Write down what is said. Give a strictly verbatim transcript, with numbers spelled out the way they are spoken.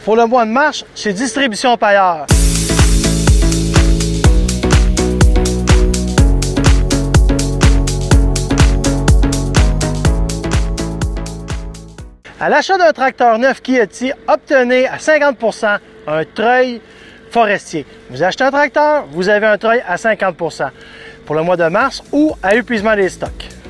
Pour le mois de mars, chez Distribution Paillard. À l'achat d'un tracteur neuf Kieti, obtenez à cinquante pour cent un treuil forestier. Vous achetez un tracteur, vous avez un treuil à cinquante pour cent pour le mois de mars ou à épuisement des stocks.